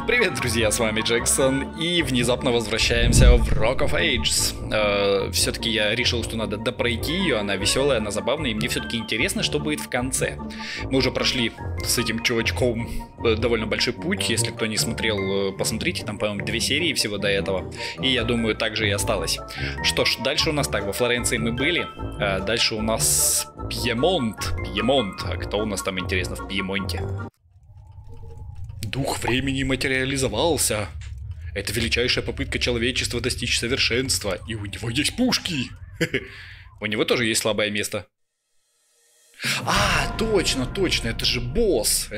Привет, друзья, с вами Джексон, и внезапно возвращаемся в Rock of Ages. Все-таки я решил, что надо допройти ее, она веселая, она забавная, и мне все-таки интересно, что будет в конце. Мы уже прошли с этим чувачком довольно большой путь, если кто не смотрел, посмотрите, там, по-моему, 2 серии всего до этого, и я думаю, так же и осталось. Что ж, дальше у нас так, во Флоренции мы были, дальше у нас Пьемонт, а кто у нас там, интересно, в Пьемонте? Дух времени материализовался. Это величайшая попытка человечества достичь совершенства. И у него есть пушки. У него тоже есть слабое место. А, точно. Это же босс.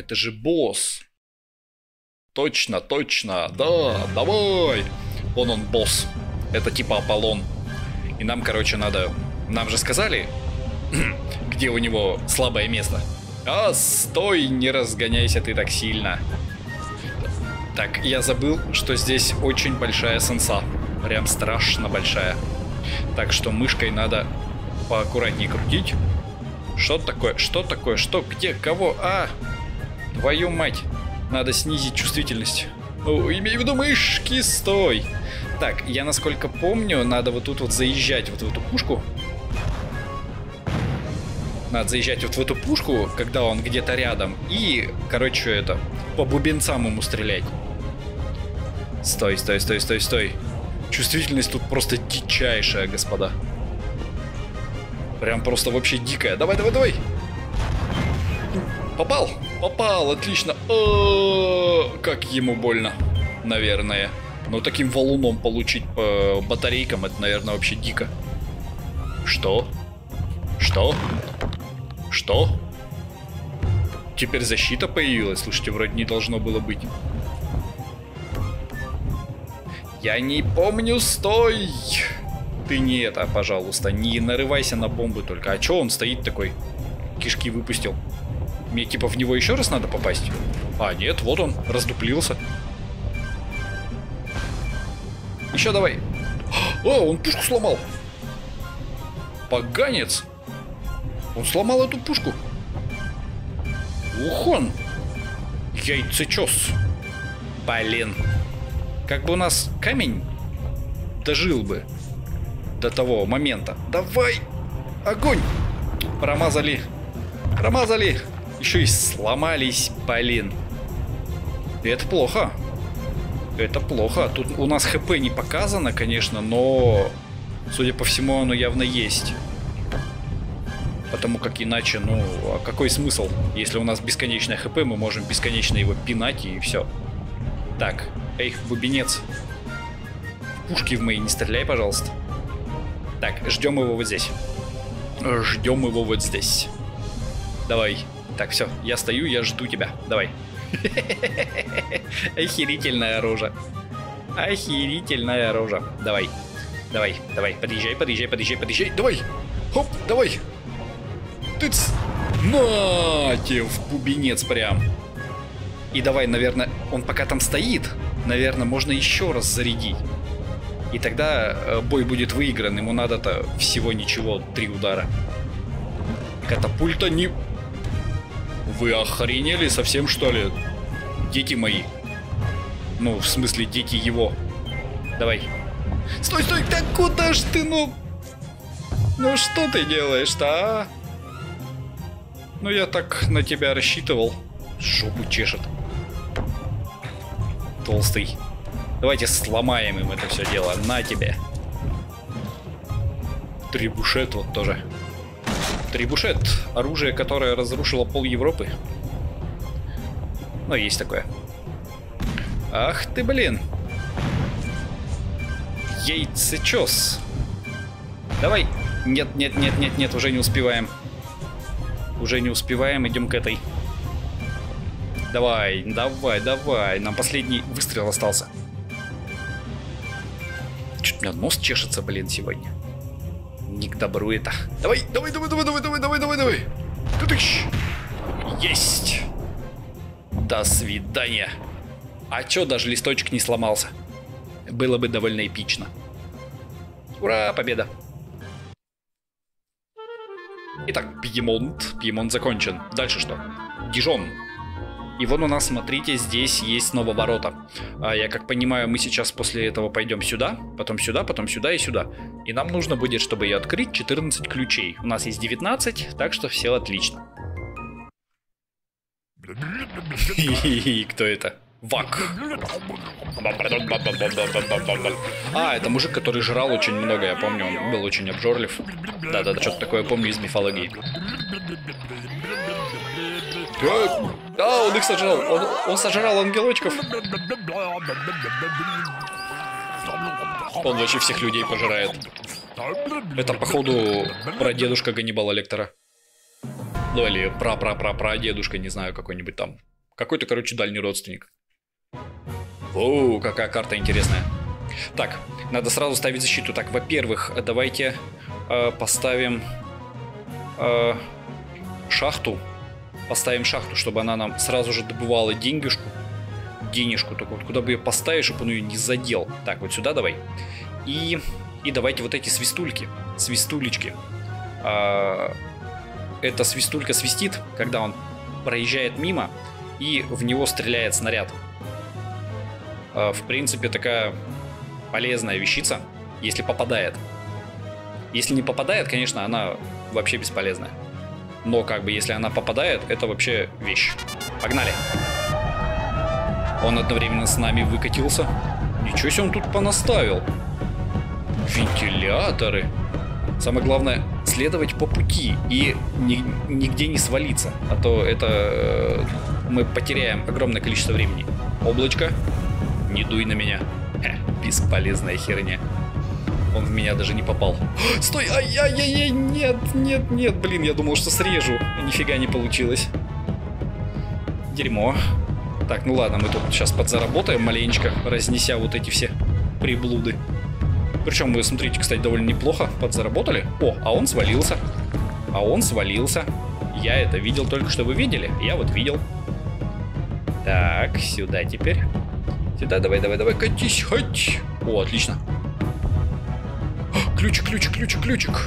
Точно. Да, давай. Вон он, босс. Это типа Аполлон. И нам, короче, надо... Нам же сказали, где у него слабое место. А, стой, не разгоняйся ты так сильно. Так, я забыл, что здесь очень большая сенса. Прям страшно большая. Так что мышкой надо поаккуратнее крутить. Что такое? Что? Где? Кого? А! Твою мать! Надо снизить чувствительность. Ну, имею в виду мышки, стой! Так, я насколько помню, надо вот тут вот заезжать вот в эту пушку. Надо заезжать вот в эту пушку, когда он где-то рядом. И, короче, это, по бубенцам ему стрелять. Стой. Чувствительность тут просто дичайшая, господа. Прям просто вообще дикая. Давай. Попал, отлично. Как ему больно, наверное. Но таким валуном получить по батарейкам, это, наверное, вообще дико. Что? Теперь защита появилась. Слушайте, вроде не должно было быть. Я не помню, стой! Ты не это, пожалуйста, не нарывайся на бомбы только. А чё он стоит такой? Кишки выпустил. Мне типа в него еще раз надо попасть? А, нет, вот он, раздуплился. Еще давай. О, он пушку сломал. Поганец. Он сломал эту пушку. Ух он. Яйцечос. Блин. Как бы у нас камень дожил бы до того момента. Давай. Огонь. Промазали. Еще и сломались, блин. Это плохо. Тут у нас ХП не показано, конечно, но, судя по всему, оно явно есть. Потому как иначе, ну, а какой смысл? Если у нас бесконечное ХП, мы можем бесконечно его пинать и все. Так, эй, бубенец. В пушки в мои не стреляй, пожалуйста. Так, ждем его вот здесь. Давай. Так, все, я стою, я жду тебя. Давай. Охерительная рожа. Давай. Подъезжай. Давай. Хоп, давай. Тыц! Нате, в бубенец прям. И давай, наверное, он пока там стоит, наверное, можно еще раз зарядить. И тогда бой будет выигран. Ему надо-то всего ничего, 3 удара. Катапульта не... Вы охренели совсем, что ли? Дети мои. Ну, в смысле, дети его. Давай. Стой! Да куда ж ты, ну... Ну что ты делаешь-то, а? Ну я так на тебя рассчитывал. Жопу чешет. Толстый. Давайте сломаем им это все дело. На тебе. Трибушет вот тоже. Трибушет. Оружие, которое разрушило пол Европы. Ну, есть такое. Ах ты, блин. Яйцечос. Давай. Нет, уже не успеваем. Идем к этой. Давай. Нам последний выстрел остался. Чуть у меня нос чешется, блин, сегодня. Не к добру это. Давай. Тудыщ. Есть. До свидания. А чё, даже листочек не сломался? Было бы довольно эпично. Ура, победа. Итак, Пьемонт закончен. Дальше что? Дижон. И вот у нас, смотрите, здесь есть снова ворота. Я как понимаю, мы сейчас после этого пойдем сюда, потом сюда и сюда. И нам нужно будет, чтобы ее открыть, 14 ключей. У нас есть 19, так что все отлично. Кто это? Вак. А, это мужик, который жрал очень много, я помню, он был очень обжорлив. Да-да-да, что-то такое помню из мифологии. А, он их сожрал, он сожрал ангелочков. Он вообще всех людей пожирает. Это, походу, прадедушка Ганнибала Лектора. Ну, или прадедушка, не знаю, какой-нибудь там. Какой-то, короче, дальний родственник. О, какая карта интересная. Так, надо сразу ставить защиту. Так, во-первых, давайте поставим шахту. Поставим шахту, чтобы она нам сразу же добывала денежку. Только вот куда бы ее поставить, чтобы он ее не задел. Так, вот сюда давай. И давайте вот эти свистульки. Свистулечки. Эта свистулька свистит, когда он проезжает мимо, и в него стреляет снаряд. В принципе, такая полезная вещица, если попадает. Если не попадает, конечно, она вообще бесполезная. Но как бы, если она попадает, это вообще вещь. Погнали. Он одновременно с нами выкатился. Ничего себе он тут понаставил. Вентиляторы. Самое главное, следовать по пути и нигде не свалиться. А то это мы потеряем огромное количество времени. Облачко. Не дуй на меня. Бесполезная херня. Он в меня даже не попал. Стой! Ай-яй-яй-яй! Нет, блин, я думал, что срежу. Нифига не получилось. Дерьмо. Так, ну ладно, мы тут сейчас подзаработаем маленечко, разнеся вот эти все приблуды. Причем вы, смотрите, кстати, довольно неплохо подзаработали. О, а он свалился. Я это видел только что, вы видели? Я вот видел. Так, сюда теперь. Сюда, давай, катись, хоть. О, отлично. Ключик.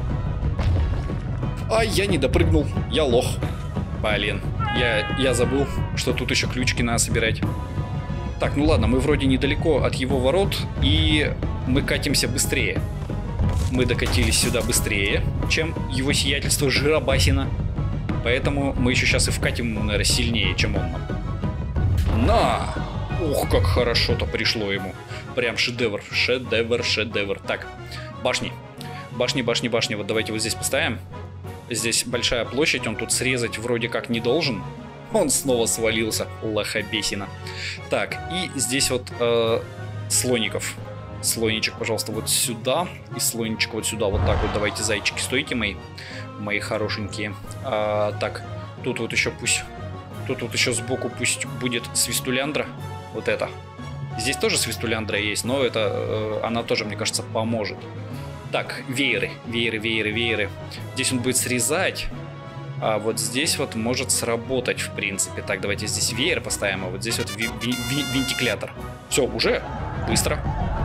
Ай, я не допрыгнул. Я лох. Блин, я забыл, что тут еще ключики надо собирать. Так, ну ладно, мы вроде недалеко от его ворот, и мы катимся быстрее. Мы докатились сюда быстрее, чем его сиятельство Жиробасина. Поэтому мы еще сейчас и вкатим, наверное, сильнее, чем он нам. На! Ух, как хорошо-то пришло ему. Прям шедевр. Так, башни. Башни. Вот давайте вот здесь поставим. Здесь большая площадь, он тут срезать вроде как не должен. Он снова свалился, лохобесина. Так, и здесь вот слоников. Слоничек, пожалуйста, вот сюда. И слоничек вот сюда, вот так вот. Давайте, зайчики, стойте мои хорошенькие. Так, тут вот еще пусть... Тут вот еще сбоку пусть будет свистуляндра. Вот это. Здесь тоже свистуляндра есть, но это она тоже, мне кажется, поможет. Так, вееры. Здесь он будет срезать, а вот здесь вот может сработать, в принципе. Так, давайте здесь веер поставим, а вот здесь вот вентиклятор. Все, уже быстро.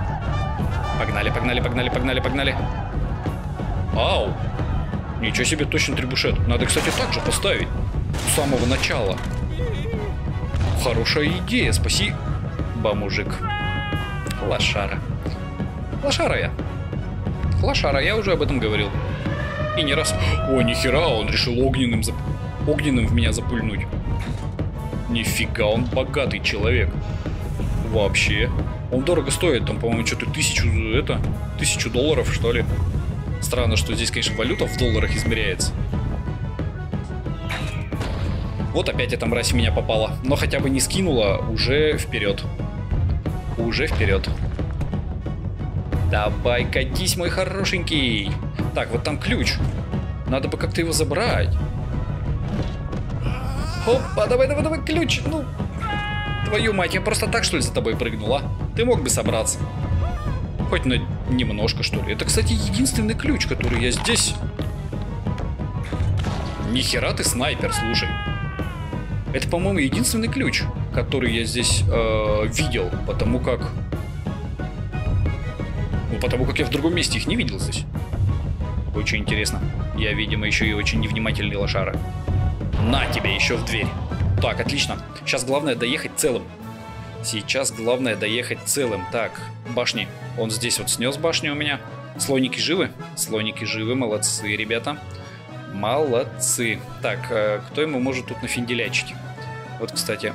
Погнали. Ау! Ничего себе, точно трибушет. Надо, кстати, так же поставить. С самого начала. Хорошая идея, спасибо, мужик. Лошара, я уже об этом говорил. И не раз. О, нихера, он решил огненным в меня запульнуть. Нифига, он богатый человек. Вообще. Он дорого стоит, там, по-моему, что-то 1000 долларов, что ли. Странно, что здесь, конечно, валюта в долларах измеряется. Вот опять эта мразь меня попала. Но хотя бы не скинула, уже вперед. Давай, катись, мой хорошенький. Так, вот там ключ. Надо бы как-то его забрать. Опа, давай, ключ. Ну, твою мать, я просто так, что ли, за тобой прыгнула? Ты мог бы собраться. Хоть на немножко, что ли. Это, кстати, единственный ключ, который я здесь... Нихера ты снайпер, слушай. Это, по-моему, единственный ключ, который я здесь видел, потому как я в другом месте их не видел здесь. Очень интересно. Я, видимо, еще и очень невнимательный лошара. На тебе еще в дверь. Так, отлично. Сейчас главное доехать целым. Сейчас главное доехать целым. Так, башни. Он здесь вот снес башню у меня. Слоники живы? Слоники живы, молодцы, ребята. Молодцы. Так, кто ему может тут нафинделячить? Вот, кстати.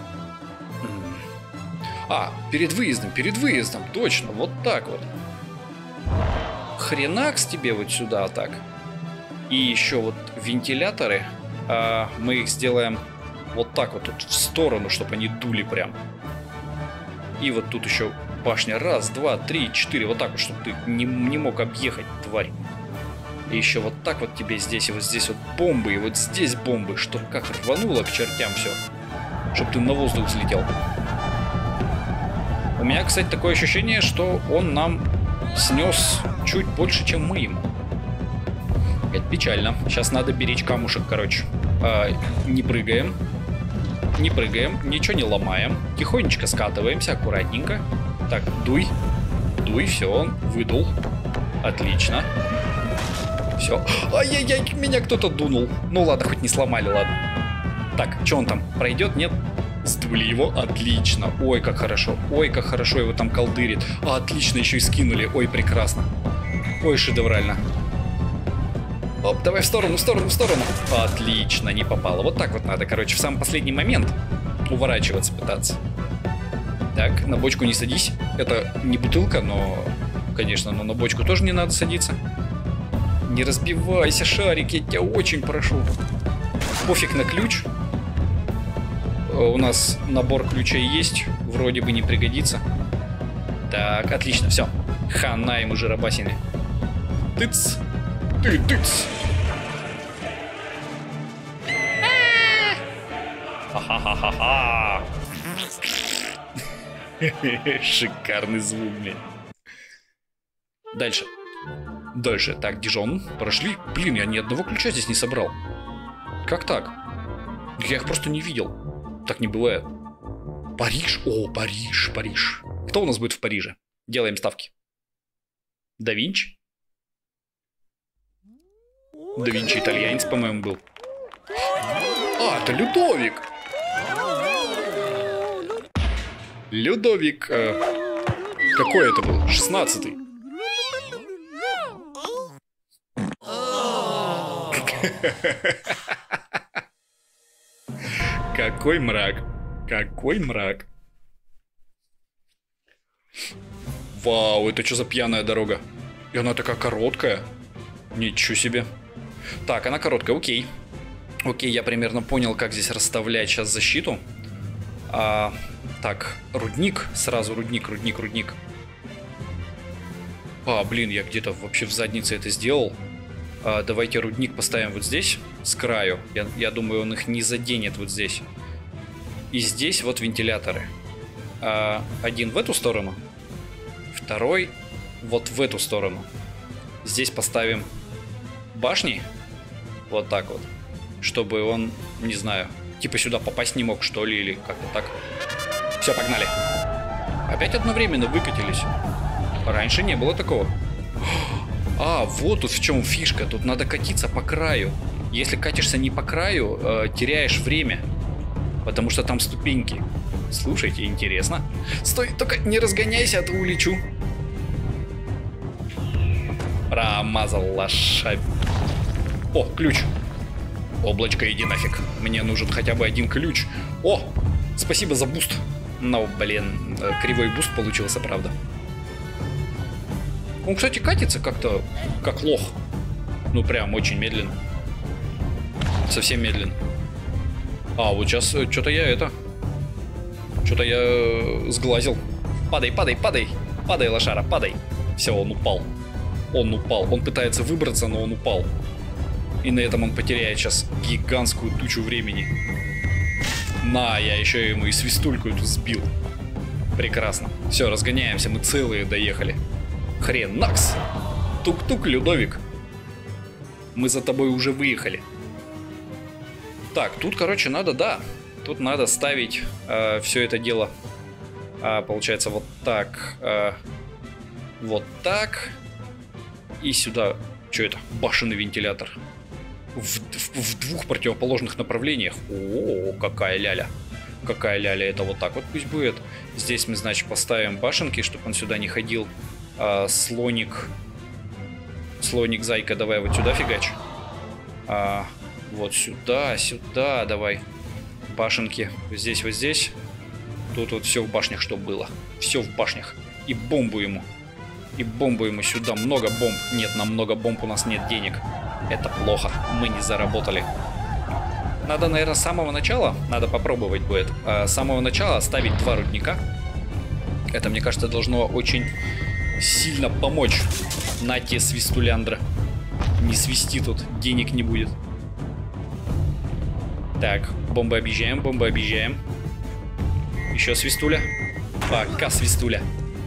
А, перед выездом, точно, вот так вот. Хренакс тебе вот сюда, так. И еще вот вентиляторы. Мы их сделаем вот так вот тут в сторону, чтобы они дули прям. И вот тут еще башня. Раз, два, три, четыре. Вот так вот, чтобы ты не мог объехать, тварь. И еще вот так вот тебе здесь, и вот здесь вот бомбы, и вот здесь бомбы, чтоб как рвануло к чертям все. Чтоб ты на воздух взлетел. У меня, кстати, такое ощущение, что он нам снес чуть больше, чем мы ему. Это печально. Сейчас надо беречь камушек, короче. Не прыгаем. Не прыгаем, ничего не ломаем. Тихонечко скатываемся, аккуратненько. Так, дуй. Дуй, все, он выдул. Отлично. Все. Ай-яй-яй, меня кто-то дунул. Ну ладно, хоть не сломали, ладно. Так, что он там, пройдет, нет? Сдули его, отлично. Ой, как хорошо. Ой, как хорошо его там колдырит. Отлично, еще и скинули. Ой, прекрасно. Ой, шедеврально. Оп, давай в сторону, в сторону, в сторону. Отлично, не попало. Вот так вот надо, короче, в самый последний момент уворачиваться пытаться. Так, на бочку не садись. Это не бутылка, но, конечно, но на бочку тоже не надо садиться. Не разбивайся, шарик, я тебя очень прошу. Пофиг на ключ. У нас набор ключей есть. Вроде бы не пригодится. Так, отлично, все. Хана ему жиробасины. Тыц. Ты, тыц. Ха-ха-ха-ха-ха. Шикарный звук, блин. Дальше. Дальше. Так, Дижон. Прошли. Блин, я ни одного ключа здесь не собрал. Как так? Я их просто не видел. Так не бывает. Париж. О, Париж, Париж. Кто у нас будет в Париже? Делаем ставки. Да Винчи? Да Винчи итальянец, по-моему, был. А, это Людовик. Людовик. Какой это был? 16-й. Какой мрак. Какой мрак. Вау, это что за пьяная дорога? И она такая короткая. Ничего себе. Так, она короткая, окей. Окей, я примерно понял, как здесь расставлять сейчас защиту. Так, рудник. Сразу рудник. Блин, я где-то вообще в заднице это сделал. Давайте рудник поставим вот здесь, с краю. Я думаю, он их не заденет вот здесь. И здесь вот вентиляторы. Один в эту сторону. Второй вот в эту сторону. Здесь поставим башни. Вот так вот. Чтобы он, не знаю, типа сюда попасть не мог, что ли, или как-то так. Все, погнали. Опять одновременно выкатились. Раньше не было такого. Вот тут в чем фишка. Тут надо катиться по краю. Если катишься не по краю, теряешь время. Потому что там ступеньки. Слушайте, интересно. Стой, только не разгоняйся, а то улечу. Промазал лошадь. О, ключ. Облачко, иди нафиг. Мне нужен хотя бы один ключ. О, спасибо за буст. Ну, блин, кривой буст получился, правда. Он, кстати, катится как-то, как лох. Ну, прям очень медленно. Совсем медленно. Вот сейчас что-то я Что-то я сглазил. Падай, падай, падай. Падай, лошара, падай. Все, он упал. Он упал. Он пытается выбраться, но он упал. И на этом он потеряет сейчас гигантскую тучу времени. На, я еще ему и свистульку эту сбил. Прекрасно. Все, разгоняемся, мы целые доехали. Хренакс. Тук-тук, Людовик. Мы за тобой уже выехали. Так, тут, короче, надо, да. Тут надо ставить все это дело. Получается, вот так. Вот так. И сюда. Что это? Башенный вентилятор. в двух противоположных направлениях. О, какая ляля. Какая ляля, это вот так вот пусть будет. Здесь мы, значит, поставим башенки, чтобы он сюда не ходил. Слоник, зайка, давай вот сюда фигач. Вот сюда, сюда, давай. Башенки здесь, вот здесь. Тут вот все в башнях, что было. Все в башнях. И бомбу ему. И бомбу ему сюда. Много бомб. Нет, на много бомб у нас нет денег. Это плохо. Мы не заработали. Надо, наверное, с самого начала. Надо попробовать будет. С самого начала ставить 2 рудника. Это, мне кажется, должно очень сильно помочь. На те, свистуляндра. Не свисти тут. Денег не будет. Так, бомбы объезжаем, бомбы объезжаем. Еще свистуля. Пока свистуля.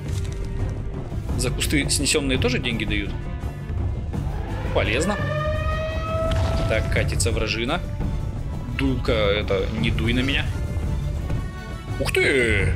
За кусты снесенные тоже деньги дают? Полезно. Так, катится вражина. Дуй-ка, это, не дуй на меня. Ух ты!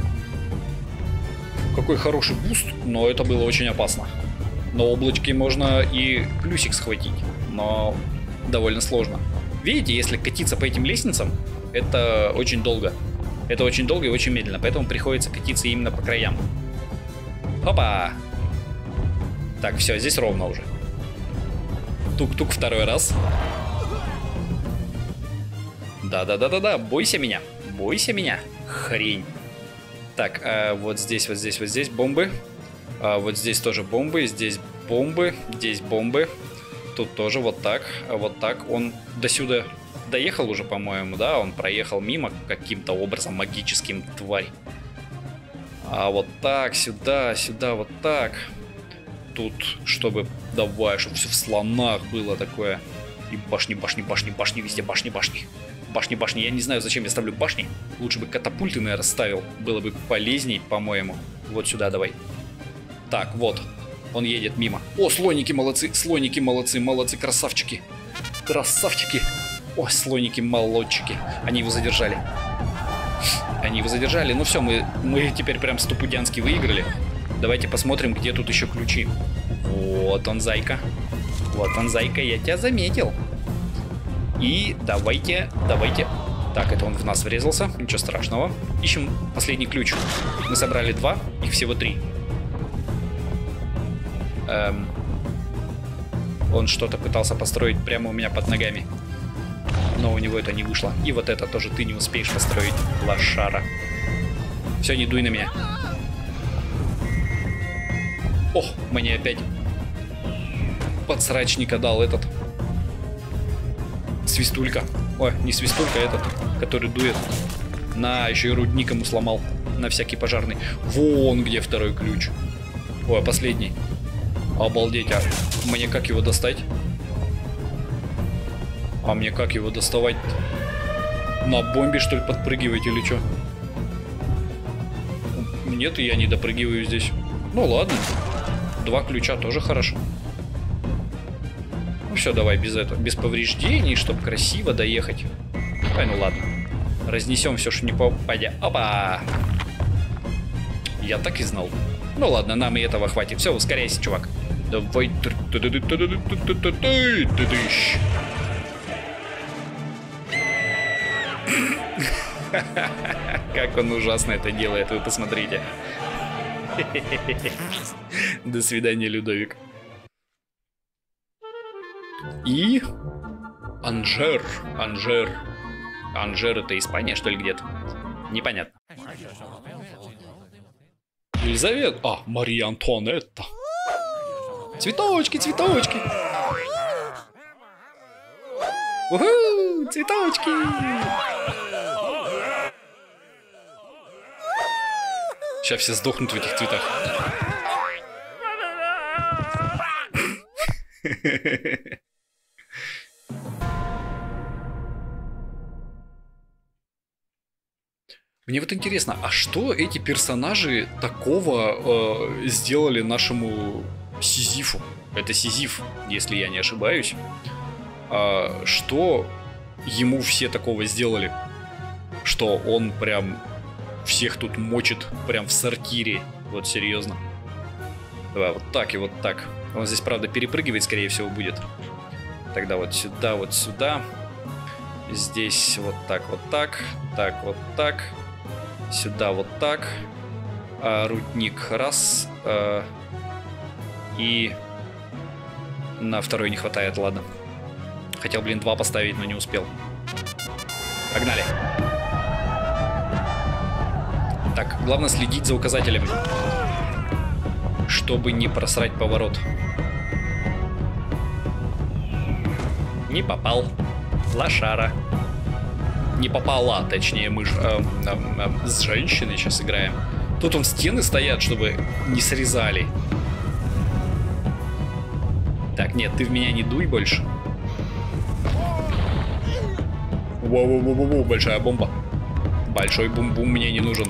Какой хороший буст, но это было очень опасно. На облачке можно и плюсик схватить, но довольно сложно. Видите, если катиться по этим лестницам, это очень долго. Это очень долго и очень медленно, поэтому приходится катиться именно по краям. Опа! Так, все, здесь ровно уже. Тук-тук второй раз. Да-да-да-да-да, бойся меня. Бойся меня. Хрень. Так, вот здесь, вот здесь, вот здесь бомбы. Вот здесь тоже бомбы, здесь бомбы, здесь бомбы. Тут тоже вот так, вот так. Он до сюда доехал уже, по-моему, да? Он проехал мимо каким-то образом магическим, тварь. А вот так, сюда, сюда, вот так. Тут, чтобы, давай, чтобы все в слонах было такое. И башни, башни, башни, башни, везде башни, башни. Башни, башни. Я не знаю, зачем я ставлю башни. Лучше бы катапульты, наверное, ставил. Было бы полезней, по-моему. Вот сюда давай. Так, вот. Он едет мимо. О, слоники молодцы, молодцы, красавчики. Красавчики. О, слоники молодчики. Они его задержали. Они его задержали. Ну все, мы теперь прям стопудянски выиграли. Давайте посмотрим, где тут еще ключи. Вот он, зайка. Вот он, зайка, я тебя заметил. И давайте. Так, это он в нас врезался. Ничего страшного. Ищем последний ключ. Мы собрали 2, их всего 3. Он что-то пытался построить прямо у меня под ногами. Но у него это не вышло. И вот это тоже ты не успеешь построить, лошара. Все, не дуй на меня. Ох, мне опять подсрачника дал этот. Свистулька. Ой, не свистулька, этот, который дует. На, еще и рудник ему сломал. На всякий пожарный. Вон где второй ключ. Ой, последний. Обалдеть, а мне как его достать? А мне как его доставать? На бомбе, что ли, подпрыгивать или что? Нет, я не допрыгиваю здесь. Ну ладно. 2 ключа тоже хорошо. Ну все, давай без этого. Без повреждений, чтобы красиво доехать. Ай, ну ладно. Разнесем все, что не попадя. Опа! Я так и знал. Ну ладно, нам и этого хватит. Все, ускоряйся, чувак. Давай. Как он ужасно это делает, вы посмотрите. До свидания, Людовик. И Анжер. Анжер это Испания, что ли, где-то? Непонятно. Елизавета. А, Мария Антуанетта. Цветочки, цветочки. Уху, цветочки. Сейчас все сдохнут в этих цветах. Мне вот интересно, а что эти персонажи такого сделали нашему Сизифу? Это Сизиф, если я не ошибаюсь. Что ему все такого сделали? Что он прям всех тут мочит прям в сортире. Вот серьезно. Давай вот так и вот так. Он здесь, правда, перепрыгивать, скорее всего, будет. Тогда вот сюда, вот сюда. Здесь вот так, вот так. Так, вот так. Сюда вот так. Рудник раз. И на второй не хватает, ладно. Хотел, блин, 2 поставить, но не успел. Погнали. Так, главное следить за указателями, чтобы не просрать поворот. Не попал. Лошара. Не попала, точнее, мы с женщиной сейчас играем. Тут стены стоят, чтобы не срезали. Так, нет, ты в меня не дуй больше. Воу-воу-воу-воу, большая бомба. Большой бум-бум мне не нужен.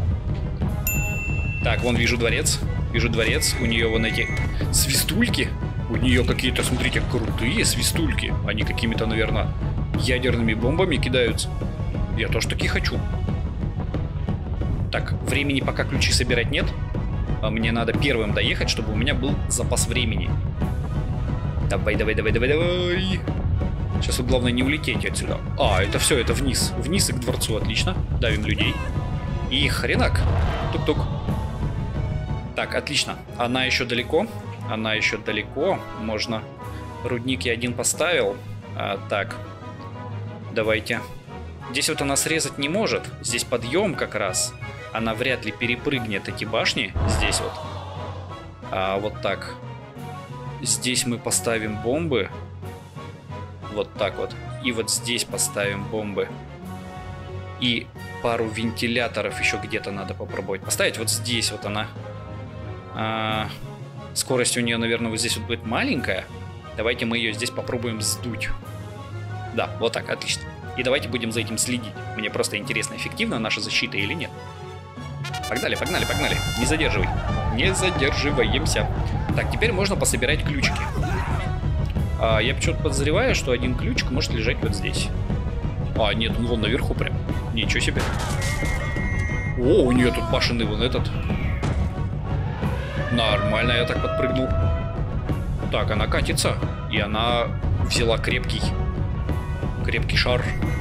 Так, вон вижу дворец. Вижу дворец. У нее вон эти свистульки. У нее какие-то, смотрите, крутые свистульки. Они какими-то, наверное, ядерными бомбами кидаются. Я тоже такие хочу. Так, времени пока ключи собирать нет. Мне надо первым доехать, чтобы у меня был запас времени. Давай, давай, давай, давай, давай. Сейчас вот главное не улететь отсюда. Это все, это вниз. Вниз и к дворцу, отлично. Давим людей. И хренак. Тук-тук. Так, отлично. Она еще далеко. Она еще далеко. Можно... Рудник я один поставил. Так. Давайте. Здесь вот она срезать не может. Здесь подъем как раз. Она вряд ли перепрыгнет эти башни. Здесь вот. Вот так. Здесь мы поставим бомбы. Вот так вот. И вот здесь поставим бомбы. И пару вентиляторов еще где-то надо попробовать поставить. Вот здесь вот она. Скорость у нее, наверное, вот здесь вот будет маленькая. Давайте мы ее здесь попробуем сдуть. Да, вот так, отлично. И давайте будем за этим следить. Мне просто интересно, эффективна наша защита или нет. Погнали, погнали, погнали. Не задерживай. Не задерживаемся. Так, теперь можно пособирать ключики. Я почему-то подозреваю, что один ключик может лежать вот здесь. Нет, он вон наверху прям. Ничего себе. У нее тут башенный вон этот. Нормально, я так подпрыгнул. Так, она катится. И она взяла крепкий шар.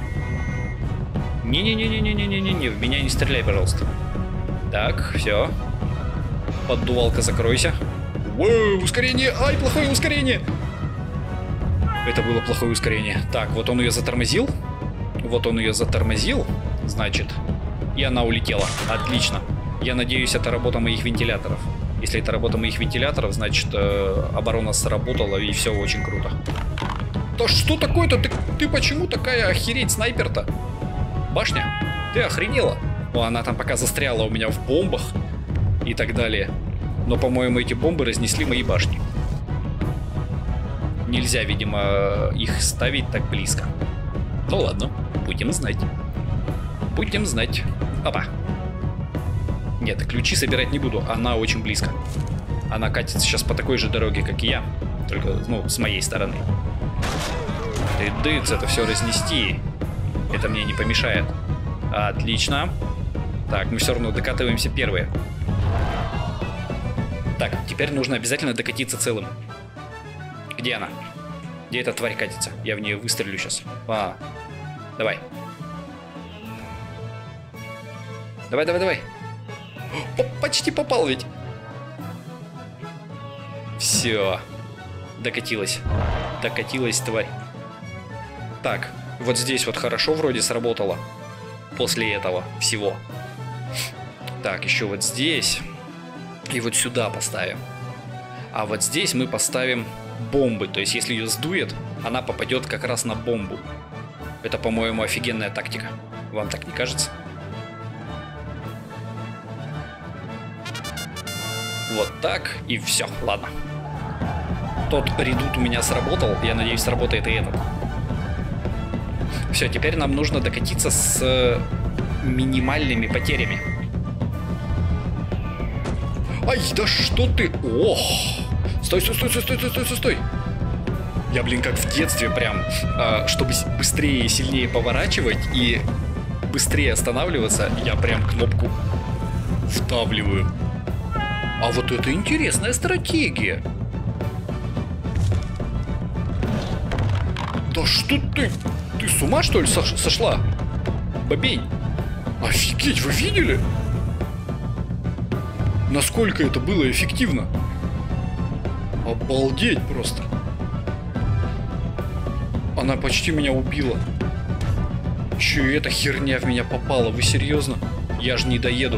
Не-не-не-не-не-не-не-не, в меня не стреляй, пожалуйста. Так, все. Поддувалка, закройся. Воу, ускорение! Ай, плохое ускорение! Это было плохое ускорение. Так, вот он ее затормозил. Вот он ее затормозил. Значит, и она улетела. Отлично. Я надеюсь, это работа моих вентиляторов. Если это работа моих вентиляторов, значит, оборона сработала, и все очень круто. Да что такое-то? Ты почему такая охереть снайпер-то? Башня? Ты охренела? Она там пока застряла у меня в бомбах и так далее. Но, по-моему, эти бомбы разнесли мои башни. Нельзя, видимо, их ставить так близко. Ну ладно, будем знать. Будем знать. Опа. Нет, ключи собирать не буду, она очень близко. Она катится сейчас по такой же дороге, как и я. Только, с моей стороны. Дыц, это все разнести. Это мне не помешает. Отлично. Так, мы все равно докатываемся первые. Так, теперь нужно обязательно докатиться целым. Где она? Где эта тварь катится? Я в нее выстрелю сейчас. Давай. Давай, давай, давай. Почти попал ведь. Все. Докатилась. Докатилась, тварь. Так, вот здесь вот хорошо вроде сработало. После этого всего. Так, еще вот здесь. И вот сюда поставим. А вот здесь мы поставим бомбы. То есть, если ее сдует, она попадет как раз на бомбу. Это, по-моему, офигенная тактика. Вам так не кажется? Вот так, и все, ладно. Тот редут у меня сработал, я надеюсь, сработает и этот. Все, теперь нам нужно докатиться с минимальными потерями. Ай, да что ты? Ох! Стой, стой, стой, стой, стой, стой, стой, стой! Я, блин, как в детстве прям, чтобы быстрее и сильнее поворачивать и быстрее останавливаться, я прям кнопку вдавливаю. А вот это интересная стратегия. Да что ты? Ты с ума, что ли, сошла? Бобень. Офигеть, вы видели? Насколько это было эффективно? Обалдеть просто. Она почти меня убила. Еще и эта херня в меня попала. Вы серьезно? Я же не доеду.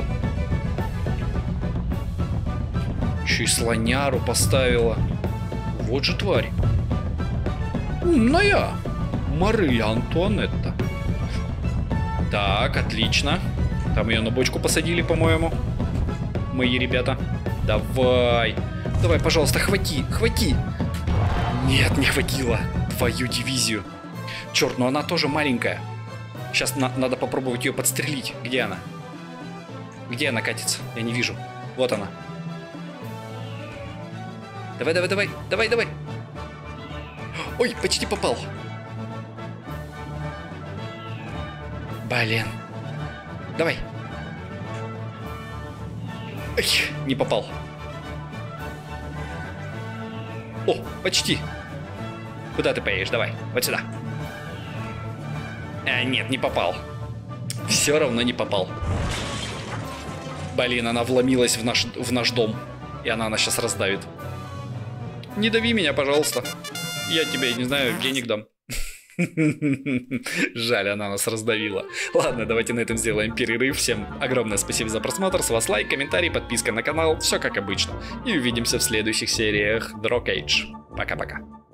Еще и слоняру поставила. Вот же тварь. Умная. Мария Антуанетта. Так, отлично. Там ее на бочку посадили, по-моему. Мои ребята. Давай. Давай, пожалуйста, хвати. Хвати. Нет, не хватило. Твою дивизию. Черт, но она тоже маленькая. Сейчас надо попробовать ее подстрелить. Где она? Где она катится? Я не вижу. Вот она. Давай, давай, давай. Давай, давай. Ой, почти попал. Блин. Давай. Ой, не попал. О, почти. Куда ты поедешь? Давай, вот сюда. Нет, не попал. Все равно не попал. Блин, она вломилась в наш дом. И она нас сейчас раздавит. Не дави меня, пожалуйста. Я тебе, не знаю, денег дам. Жаль, она нас раздавила. Ладно, давайте на этом сделаем перерыв. Всем огромное спасибо за просмотр. С вас лайк, комментарий, подписка на канал. Все как обычно. И увидимся в следующих сериях Draw Cage. Пока-пока.